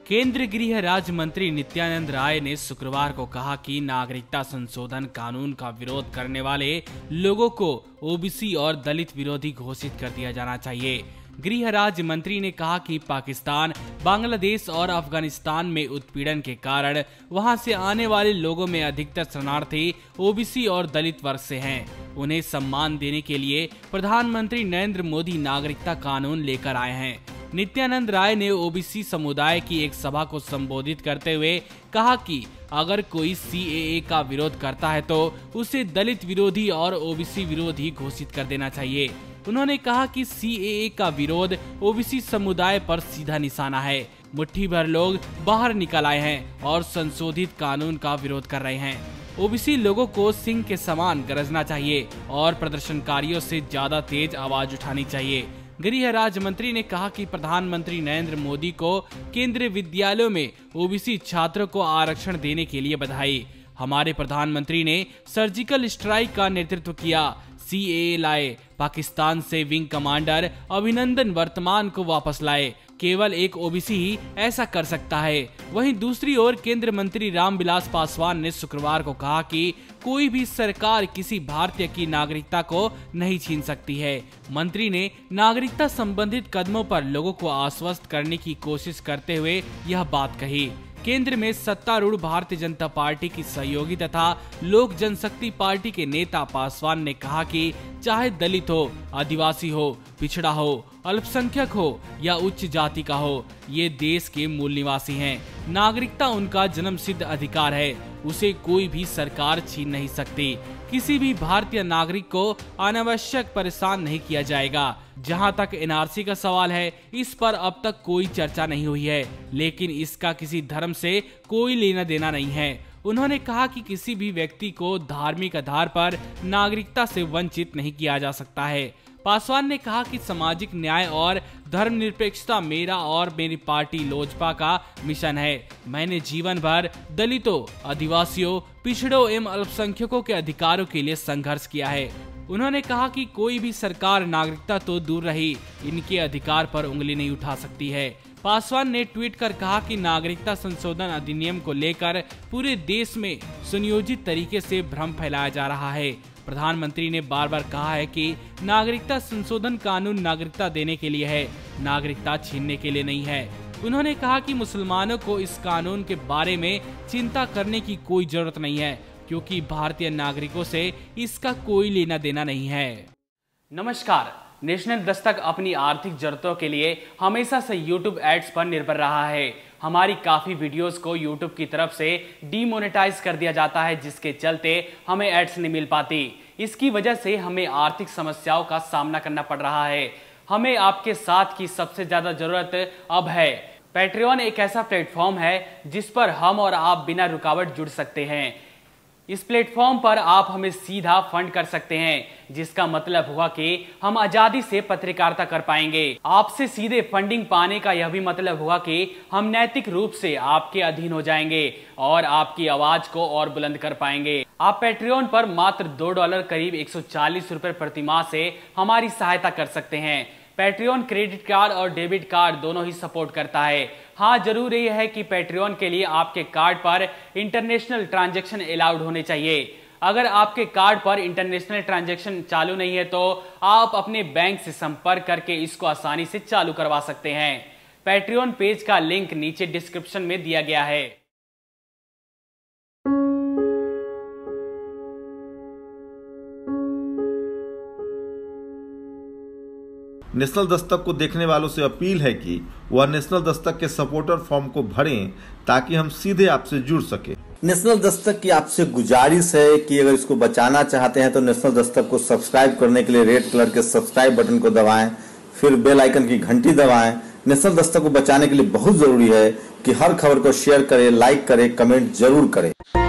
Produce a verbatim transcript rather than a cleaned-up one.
केंद्रीय गृह राज्य मंत्री नित्यानंद राय ने शुक्रवार को कहा कि नागरिकता संशोधन कानून का विरोध करने वाले लोगों को ओबीसी और दलित विरोधी घोषित कर दिया जाना चाहिए। गृह राज्य मंत्री ने कहा कि पाकिस्तान, बांग्लादेश और अफगानिस्तान में उत्पीड़न के कारण वहां से आने वाले लोगों में अधिकतर शरणार्थी ओबीसी और दलित वर्ग से हैं। उन्हें सम्मान देने के लिए प्रधानमंत्री नरेंद्र मोदी नागरिकता कानून लेकर आए हैं। नित्यानंद राय ने ओबीसी समुदाय की एक सभा को संबोधित करते हुए कहा कि अगर कोई सीएए का विरोध करता है तो उसे दलित विरोधी और ओबीसी विरोधी घोषित कर देना चाहिए। उन्होंने कहा कि सीएए का विरोध ओबीसी समुदाय पर सीधा निशाना है। मुट्ठी भर लोग बाहर निकल आए हैं और संशोधित कानून का विरोध कर रहे हैं। ओबीसी लोगों को सिंह के समान गरजना चाहिए और प्रदर्शनकारियों से ज्यादा तेज आवाज उठानी चाहिए। गृह राज्य मंत्री ने कहा कि प्रधानमंत्री नरेंद्र मोदी को केंद्रीय विद्यालयों में ओबीसी छात्रों को आरक्षण देने के लिए बधाई। हमारे प्रधानमंत्री ने सर्जिकल स्ट्राइक का नेतृत्व किया, सीएए लाए, पाकिस्तान से विंग कमांडर अभिनंदन वर्तमान को वापस लाए। केवल एक ओबीसी ही ऐसा कर सकता है। वहीं दूसरी ओर केंद्रीय मंत्री रामविलास पासवान ने शुक्रवार को कहा कि कोई भी सरकार किसी भारतीय की नागरिकता को नहीं छीन सकती है। मंत्री ने नागरिकता संबंधित कदमों पर लोगों को आश्वस्त करने की कोशिश करते हुए यह बात कही। केंद्र में सत्तारूढ़ भारतीय जनता पार्टी की सहयोगी तथा लोक जनशक्ति पार्टी के नेता पासवान ने कहा कि चाहे दलित हो, आदिवासी हो, पिछड़ा हो, अल्पसंख्यक हो या उच्च जाति का हो, ये देश के मूल निवासी हैं। नागरिकता उनका जन्मसिद्ध अधिकार है, उसे कोई भी सरकार छीन नहीं सकती। किसी भी भारतीय नागरिक को अनावश्यक परेशान नहीं किया जाएगा। जहां तक एनआरसी का सवाल है, इस पर अब तक कोई चर्चा नहीं हुई है, लेकिन इसका किसी धर्म से कोई लेना देना नहीं है। उन्होंने कहा कि किसी भी व्यक्ति को धार्मिक आधार पर नागरिकता से वंचित नहीं किया जा सकता है। पासवान ने कहा कि सामाजिक न्याय और धर्मनिरपेक्षता मेरा और मेरी पार्टी लोजपा का मिशन है। मैंने जीवन भर दलितों, आदिवासियों, पिछड़ों एवं अल्पसंख्यकों के अधिकारों के लिए संघर्ष किया है। उन्होंने कहा कि कोई भी सरकार नागरिकता तो दूर रही, इनके अधिकार पर उंगली नहीं उठा सकती है। पासवान ने ट्वीट कर कहा कि नागरिकता संशोधन अधिनियम को लेकर पूरे देश में सुनियोजित तरीके से भ्रम फैलाया जा रहा है। प्रधानमंत्री ने बार बार कहा है कि नागरिकता संशोधन कानून नागरिकता देने के लिए है, नागरिकता छीनने के लिए नहीं है। उन्होंने कहा कि मुसलमानों को इस कानून के बारे में चिंता करने की कोई जरूरत नहीं है, क्योंकि भारतीय नागरिकों से इसका कोई लेना देना नहीं है। नमस्कार, नेशनल दस्तक अपनी आर्थिक जरूरतों के लिए हमेशा से यूट्यूब एड्स पर निर्भर रहा है। हमारी काफी वीडियोस को यूट्यूब की तरफ से डीमोनेटाइज कर दिया जाता है, जिसके चलते हमें एड्स नहीं मिल पाती। इसकी वजह से हमें आर्थिक समस्याओं का सामना करना पड़ रहा है। हमें आपके साथ की सबसे ज्यादा जरूरत अब है। पैट्रियन एक ऐसा प्लेटफॉर्म है जिस पर हम और आप बिना रुकावट जुड़ सकते हैं। इस प्लेटफॉर्म पर आप हमें सीधा फंड कर सकते हैं, जिसका मतलब हुआ कि हम आजादी से पत्रकारिता कर पाएंगे। आपसे सीधे फंडिंग पाने का यह भी मतलब हुआ कि हम नैतिक रूप से आपके अधीन हो जाएंगे और आपकी आवाज को और बुलंद कर पाएंगे। आप पैट्रियन पर मात्र दो डॉलर करीब एक सौ चालीस रुपए प्रति माह से हमारी सहायता कर सकते हैं। पैट्रियन क्रेडिट कार्ड और डेबिट कार्ड दोनों ही सपोर्ट करता है। हाँ, जरूर यह है कि पैट्रियन के लिए आपके कार्ड पर इंटरनेशनल ट्रांजैक्शन अलाउड होने चाहिए। अगर आपके कार्ड पर इंटरनेशनल ट्रांजैक्शन चालू नहीं है तो आप अपने बैंक से संपर्क करके इसको आसानी से चालू करवा सकते हैं। पैट्रियन पेज का लिंक नीचे डिस्क्रिप्शन में दिया गया है। नेशनल दस्तक को देखने वालों से अपील है कि वह नेशनल दस्तक के सपोर्टर फॉर्म को भरें ताकि हम सीधे आपसे जुड़ सके। नेशनल दस्तक की आपसे गुजारिश है कि अगर इसको बचाना चाहते हैं तो नेशनल दस्तक को सब्सक्राइब करने के लिए रेड कलर के सब्सक्राइब बटन को दबाएं, फिर बेल आइकन की घंटी दबाएं। नेशनल दस्तक को बचाने के लिए बहुत जरूरी है कि हर खबर को शेयर करें, लाइक करें, कमेंट जरूर करें।